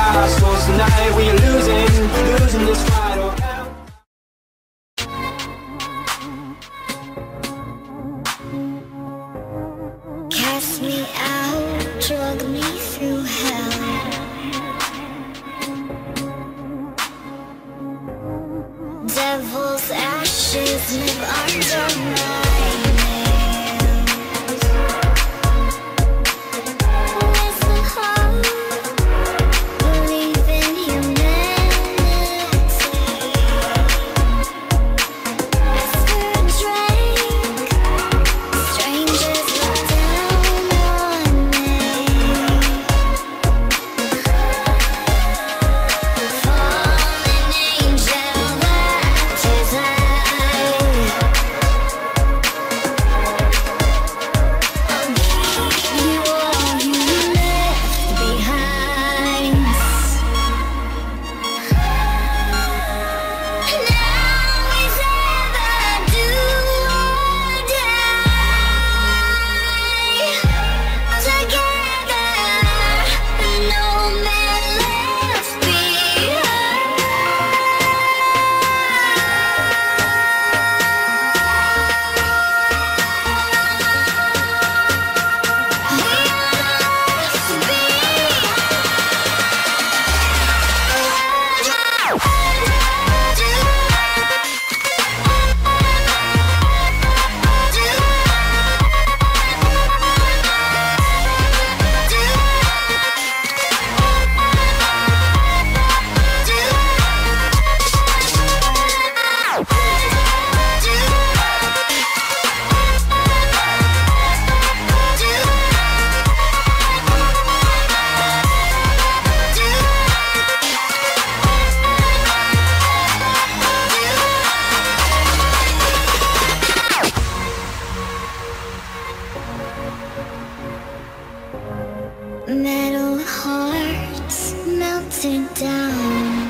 our souls tonight. We are losing this fight. Oh, cast me out, drug me through hell. Devil's ashes live under my nails. With the hope, believe in humanity. Ask for a drink, strangers look down on me. Fallen angel left his eye. I'll give you all you left behind. Now is either do or die. Together, no man left behind. Metal hearts melted down.